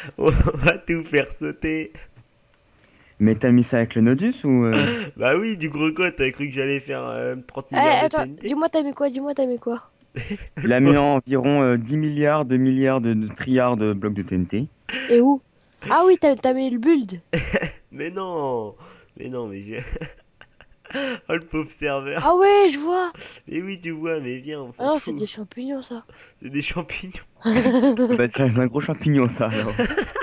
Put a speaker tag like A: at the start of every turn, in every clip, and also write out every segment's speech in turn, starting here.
A: On va tout faire sauter.
B: Mais t'as mis ça avec le Nodus ou
A: Bah oui, du gros quoi, t'as cru que j'allais faire 30
C: Eh,
A: milliards de
C: attends,
A: TNT?
C: dis-moi, t'as mis quoi? Dis-moi, t'as mis quoi?
B: il a mis environ 10 milliards, 2 milliards de trilliards de blocs de TNT.
C: Et où? Ah oui, t'as mis le build.
A: Mais non! Mais non, mais j'ai... Oh le pauvre serveur!
C: Ah ouais, je vois.
A: Mais oui, tu vois, mais viens, on
C: Ah
A: s'en
C: non, c'est
A: fout.
C: des champignons, ça.
A: C'est des champignons.
B: Ah bah, c'est un gros champignon ça alors.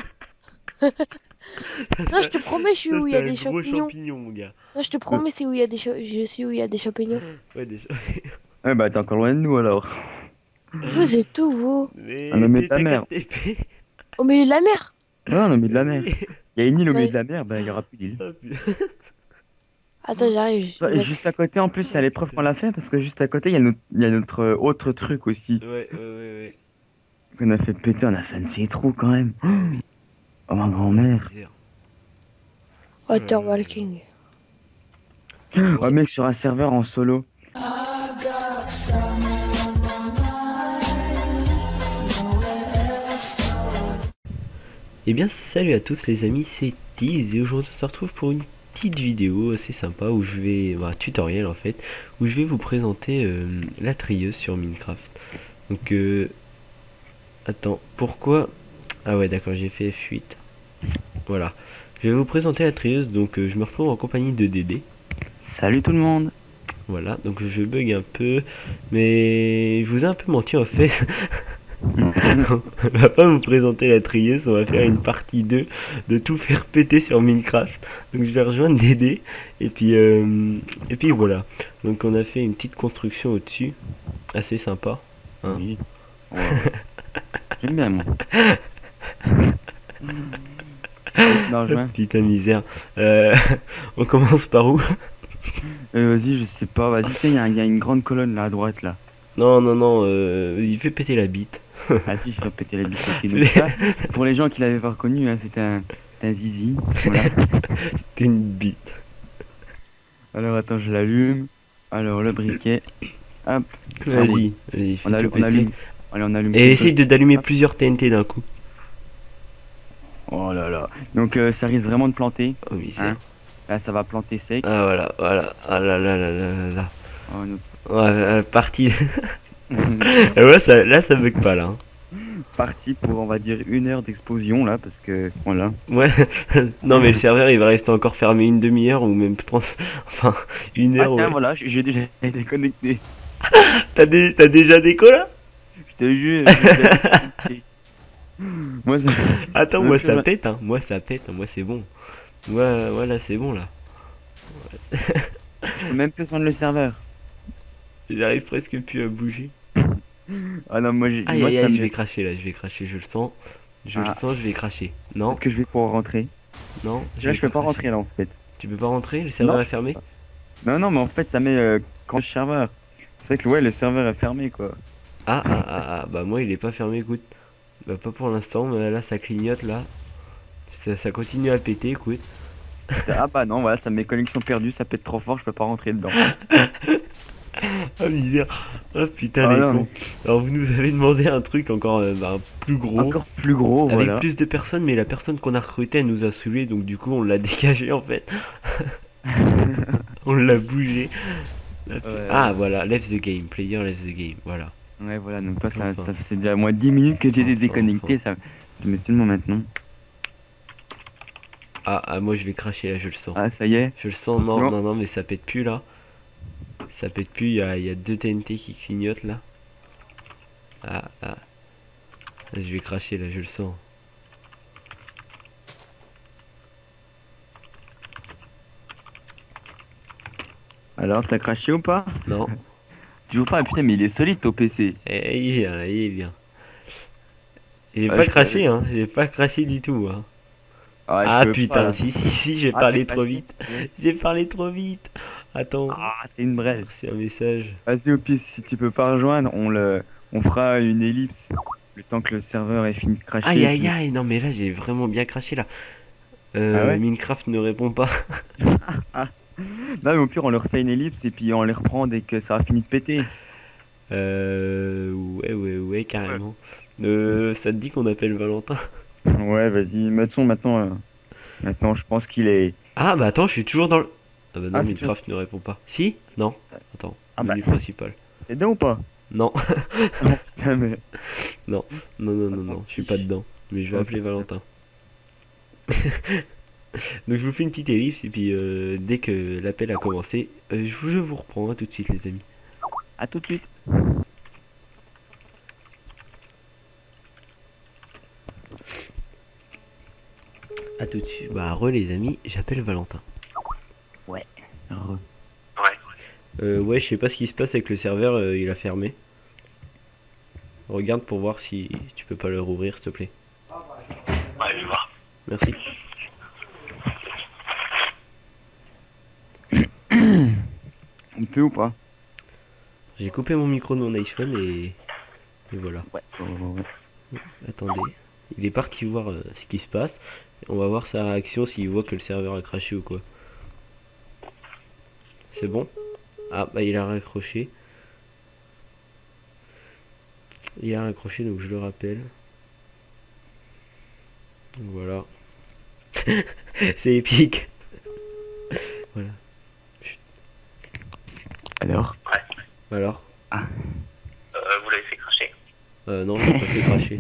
C: Non, je te promets, je suis
A: Ça,
C: où il y
A: c'est
C: a
A: un
C: des
A: gros
C: champignons.
A: champignon, mon gars.
C: Non, je te
B: Euh,
C: promets, c'est où il y a des je suis où il y a des champignons.
A: Ouais, des champignons.
B: Ouais bah t'es encore loin de nous alors.
C: Vous êtes où, vous?
B: On est
A: Mais
B: au milieu de la
A: t'as 4
B: mer.
A: TP.
C: Au milieu de la mer?
B: Ouais, on est au milieu de
A: Mais
B: la mer.
A: oui.
B: Il y a une île au milieu
C: Ouais.
B: de la mer, bah il y aura plus d'île.
A: Oh, putain.
C: Attends, j'arrive. Je vais
B: Ouais, et
C: mettre...
B: juste à côté en plus, il y a
A: Oh,
B: l'épreuve qu'on
A: putain.
B: l'a fait parce que juste à côté, il y a notre autre truc aussi
A: Ouais, ouais, ouais, ouais.
B: qu'on a fait péter. On a fait un de ces trous quand même.
A: Ah oui.
B: Oh ma
A: Oh la
B: grand-mère.
A: misère. Oh là
C: Water
A: là là là.
C: walking.
A: Bon.
B: Oh mec, sur un serveur en solo.
A: Eh bien, salut à tous les amis, c'est Tease et aujourd'hui on se retrouve pour une petite vidéo assez sympa où je vais, un tutoriel en fait, où je vais vous présenter la trieuse sur Minecraft. Donc, attends, pourquoi? Ah ouais, d'accord, j'ai fait F8. Voilà, je vais vous présenter la trieuse. Donc, je me retrouve en compagnie de Dédé.
B: Salut tout le monde.
A: Voilà, donc je bug un peu, mais je vous ai un peu menti en fait. On va pas vous présenter la trieuse, on va faire une partie 2 de tout faire péter sur Minecraft. Donc je vais rejoindre Dédé et puis voilà. Donc on a fait une petite construction au-dessus, assez sympa, hein.
B: Oui. Ouais, ouais. J'aime bien moi. Et tu m'as rejoint.
A: Putain misère. On commence par où?
B: Vas-y, je sais pas. Vas-y, tiens, il y a une grande colonne là à droite là.
A: Non non non, il fait péter la bite.
B: Ah si, je vais péter la bite. Ok, donc ça, pour les gens qui l'avaient pas reconnu, hein, c'est un zizi. Voilà.
A: T'es une bite.
B: Alors attends, je l'allume. Alors le briquet. Hop. Ah oui.
A: Vas-y, fais
B: On
A: tout
B: allume, on
A: péter.
B: allume. Allez, on allume
A: Et
B: tout.
A: essaye d'allumer plusieurs TNT d'un coup.
B: Oh là là. Donc ça risque vraiment de planter.
A: Oh misère.
B: Hein. Là, ça va planter sec.
A: Ah voilà, voilà. Ah là là là là là là.
B: Oh,
A: Ouais, parti.
B: nous-
A: Et ouais, ça, là, ça bug pas, là, hein.
B: Parti pour, on va dire, 1 heure d'explosion là, parce que voilà.
A: Ouais. Non, mais le serveur, il va rester encore fermé une demi-heure ou même 30... Enfin, une
B: Ah
A: heure,
B: tiens,
A: ouais.
B: voilà, j'ai déjà été connecté.
A: T'as déjà déco, là?
B: Je te jure, j'ai déjà été connecté. Moi, ça...
A: Attends,
B: même
A: moi,
B: plus
A: ça
B: rien.
A: pète, hein. Moi, ça pète, hein. Moi, c'est bon. Moi, voilà, c'est bon, là.
B: Je peux même plus prendre le serveur.
A: J'arrive presque plus à bouger.
B: Ah non,
A: Aïe,
B: moi
A: aïe,
B: ça
A: aïe,
B: me
A: je vais
B: gêne.
A: cracher, là. Je vais cracher, je le sens. Je le
B: Ah,
A: sens, je vais cracher. Non,
B: peut-être que je vais pouvoir rentrer.
A: non,
B: Parce
A: je
B: que là,
A: vais
B: je peux pas
A: cracher.
B: rentrer là en fait.
A: Tu peux pas rentrer? Le
B: Non,
A: serveur est fermé?
B: non, non, mais en fait, ça met quand le serveur. C'est vrai que ouais, le serveur est fermé quoi.
A: Ah, ah, ah, ah, bah moi, il est pas fermé, écoute. Bah, pas pour l'instant, mais là, ça clignote, là. Ça continue à péter, écoute.
B: Ah bah non, voilà, ça met connexion perdue, ça pète trop fort, je peux pas rentrer dedans.
A: Ah misère. Ah putain
B: Ah
A: les
B: non,
A: cons.
B: mais
A: Alors vous nous avez demandé un truc encore plus gros.
B: encore plus gros,
A: Avec
B: voilà.
A: plus de personnes, mais la personne qu'on a recrutée elle nous a saoulé, donc du coup on l'a dégagé en fait. On l'a bougé. Ah
B: Ouais,
A: voilà, left the game, player left the game, voilà.
B: ouais, voilà, donc toi,
A: Enfin,
B: ça fait déjà moins 10 minutes que j'ai été
A: enfin.
B: déconnecté, ça. Je me suis maintenant.
A: Ah, ah moi je vais cracher là, je le sens.
B: Ah, ça y est.
A: Je le sens, non,
B: Attention.
A: non, non, mais ça pète plus là. Ça pète plus, il y a deux TNT qui clignotent là. Ah, ah. Je vais cracher là, je le sens.
B: Alors, t'as craché ou pas?
A: Non.
B: Toujours pas, putain, mais il est solide ton PC.
A: Il vient, il vient. J'ai
B: Ah,
A: pas
B: je peux...
A: craché, hein. J'ai pas craché du tout, hein.
B: Ah, je
A: Ah
B: peux pas
A: putain,
B: là.
A: si, si, si, j'ai
B: Ah, t'as
A: parlé trop
B: craché.
A: vite. J'ai parlé trop vite. Attends,
B: Ah, t'es une
A: j'ai
B: brêle.
A: reçu un message.
B: Vas-y, au pire, si tu peux pas rejoindre, on fera une ellipse. Le temps que le serveur ait fini de
A: Aïe
B: cracher.
A: aïe
B: Puis...
A: aïe, non mais là j'ai vraiment bien craché là.
B: Ah ouais?
A: Minecraft ne répond pas.
B: Ah. Non, mais au pire, on leur fait une ellipse et puis on les reprend dès que ça a fini de péter.
A: Ouais, ouais, ouais, carrément. Ça te dit qu'on appelle Valentin?
B: Ouais, vas-y, mettons maintenant. Maintenant, je pense qu'il est.
A: Ah bah attends, je suis toujours dans le... Ah bah non,
B: Ah, t'es toujours.
A: Minecraft ne répond pas. Si? Non. Attends,
B: Ah bah,
A: menu principal.
B: t'es dedans ou pas?
A: Non,
B: Oh putain, mais.
A: non, non, non,
B: Ah,
A: non,
B: tant
A: non, je suis pas
B: pis.
A: dedans. Mais je vais
B: Oh,
A: appeler
B: putain.
A: Valentin. Donc je vous fais une petite ellipse et puis dès que l'appel a commencé, je vous reprends hein, tout de suite les amis.
B: À tout de suite.
A: À tout de suite. Bah re les amis, j'appelle Valentin.
B: Ouais. Re.
A: Ouais, je sais pas ce qui se passe avec le serveur, il a fermé. Regarde pour voir si tu peux pas le rouvrir s'il te plaît.
D: Ouais, je vais voir.
A: Merci.
B: Il peut ou pas?
A: J'ai coupé mon micro de mon iPhone et voilà.
B: Ouais. Ouais.
A: Attendez. Il est parti voir ce qui se passe. On va voir sa réaction s'il voit que le serveur a craché ou quoi. C'est bon? Ah bah il a raccroché. Il a raccroché donc je le rappelle. Voilà. C'est épique. Voilà.
B: Alors?
A: Alors?
D: Vous l'avez fait cracher.
A: Non, je l'ai pas fait cracher.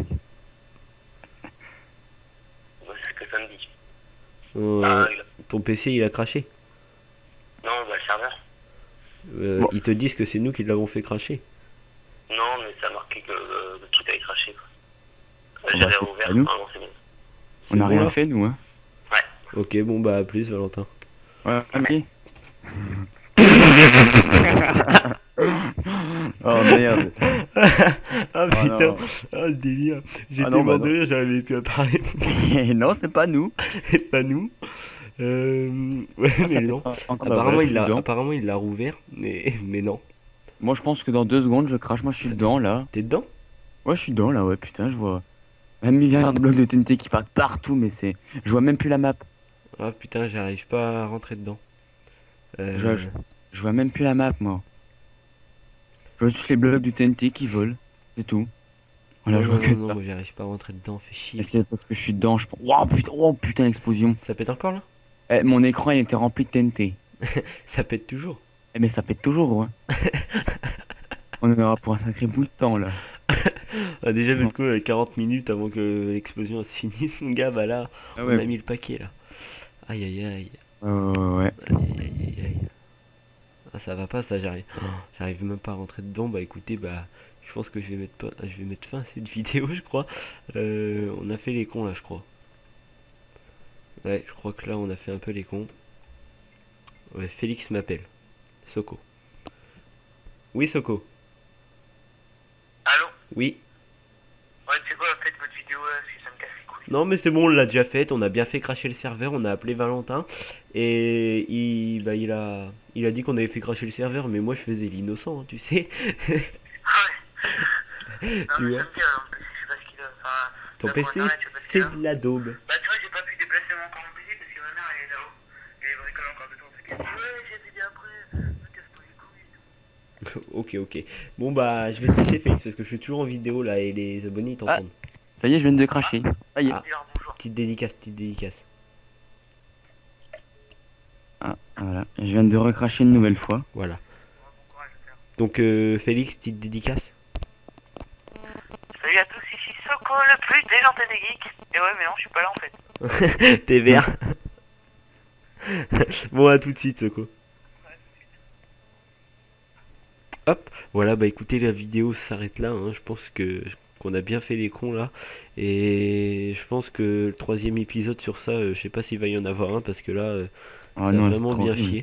D: Ouais, c'est ce que ça me dit.
A: Euh, ton PC il a craché.
D: Non, bah, le serveur.
B: Bon.
A: Ils te disent que c'est nous qui l'avons fait cracher.
D: Non, mais ça a marqué que le truc avait craché. Quoi.
B: bah,
D: J'avais
B: c'est
D: rouvert.
B: pas nous.
D: Ah non, c'est bon.
A: C'est
B: On n'a
A: bon,
B: rien
A: là
B: fait, nous, hein.
A: Ok, bon bah à plus Valentin.
B: Ouais, ok. Oh merde.
A: Ah
B: Oh,
A: putain,
B: non.
A: ah le délire. J'étais
B: non, bah,
A: mort de rire, j'arrivais plus à parler.
B: Non, c'est pas nous.
A: C'est pas nous. Ouais,
B: Ah,
A: mais
B: ça
A: non.
B: fait encore. Bah, voilà,
A: Apparemment,
B: je suis dedans.
A: apparemment il l'a rouvert, mais non.
B: Moi, je pense que dans 2 secondes, je crache. Moi, je suis dedans, là.
A: T'es dedans?
B: Ouais, je suis dedans, là. Ouais, putain, je vois. Même il y a de blocs de TNT qui partent partout, mais c'est. Je vois même plus la map.
A: Ah putain, j'arrive pas à rentrer dedans.
B: Je, je, je vois même plus la map, moi. Je vois juste les blocs du TNT qui volent. C'est tout. Voilà,
A: non,
B: je vois
A: non,
B: que
A: non,
B: ça.
A: non, moi j'arrive pas à rentrer dedans, fait chier.
B: Et c'est parce que je suis dedans, je pense. Oh putain, l'explosion.
A: Ça pète encore là?
B: Eh, mon écran, il était rempli de TNT.
A: Ça pète toujours.
B: Eh, mais ça pète toujours, hein. On en aura pour un sacré bout de temps, là.
A: Ah, déjà, du coup, 40 minutes avant que l'explosion se finisse, mon gars, bah là,
B: Ah
A: on
B: ouais.
A: a mis le paquet là. Aïe aïe aïe.
B: Ouais.
A: Aïe aïe aïe aïe. Ah, ça va pas, ça, j'arrive même pas à rentrer dedans. Bah écoutez, bah je pense que je vais mettre fin à cette vidéo, je crois. On a fait les cons là, je crois. Ouais, je crois que là, on a fait un peu les cons. Ouais, Félix m'appelle. Soko. Oui, Soko.
D: Allô?
A: Oui.
D: Ouais, tu sais quoi, faites votre vidéo parce que ça me casse les couilles.
A: Non, mais c'est bon, on l'a déjà fait. On a bien fait cracher le serveur. On a appelé Valentin. Et il a dit qu'on avait fait cracher le serveur. Mais moi, je faisais l'innocent, hein, tu sais.
D: Ah ouais. Non,
A: Tu
D: mais
A: vois,
D: ça me dit, mon PC, je sais pas ce qu'il a. Enfin,
A: ton
D: là,
A: PC,
D: pour internet, je sais pas ce
A: c'est
D: qu'il a.
A: de la daube.
D: Bah, tu vois, j'ai pas pu déplacer encore mon PC parce que ma mère, elle est là-haut. Et elle bricole encore de ton truc. Elle me dit, ouais, j'ai fait bien après. Me casse pas les couilles et tout.
A: Ok, ok. Bon, bah, je vais te laisser, Félix, parce que je suis toujours en vidéo là et les abonnés ils t'entendent.
B: Ça y est, je viens de cracher. Ça y est.
A: Ah.
D: Dis leur bonjour.
A: Petite dédicace, petite dédicace.
B: Ah, voilà. Je viens de recracher une nouvelle fois.
A: Voilà.
D: Ouais, bon courage à faire.
A: Donc, Félix, petite dédicace.
D: Salut à tous, ici Soko, le plus déjanté des geeks. Et ouais, mais non, je suis pas là en fait.
A: T'es vert. Bon, à tout de suite, Soko. Hop, voilà, bah écoutez, la vidéo s'arrête là, hein. Je pense qu'on a bien fait les cons là. Et je pense que le troisième épisode sur ça, je sais pas s'il va y en avoir un parce que là,
B: Oh
A: ça a
B: non, c'est
A: vraiment
B: trop
A: bien
B: horrible.
A: chié.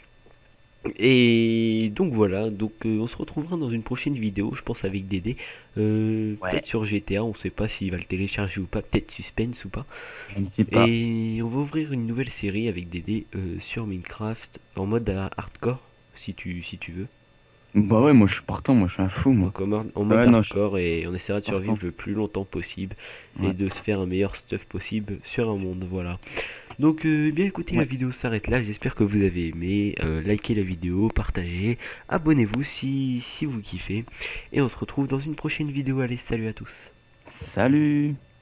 A: Et donc voilà, donc on se retrouvera dans une prochaine vidéo, je pense avec Dédé. Peut-être sur GTA, on sait pas s'il va le télécharger ou pas, peut-être suspense ou pas.
B: Je ne sais pas.
A: Et on va ouvrir une nouvelle série avec Dédé sur Minecraft en mode hardcore, si tu veux.
B: Bah ouais, moi je suis partant, moi je suis un fou, moi.
A: Donc en mode
B: Ouais, non,
A: hardcore et on essaiera de
B: partant.
A: survivre le plus longtemps possible et
B: Ouais.
A: de se faire un meilleur stuff possible sur un monde, voilà. Donc bien écoutez, la
B: Ouais.
A: vidéo s'arrête là, j'espère que vous avez aimé, likez la vidéo, partagez, abonnez-vous si vous kiffez et on se retrouve dans une prochaine vidéo, allez salut à tous.
B: Salut!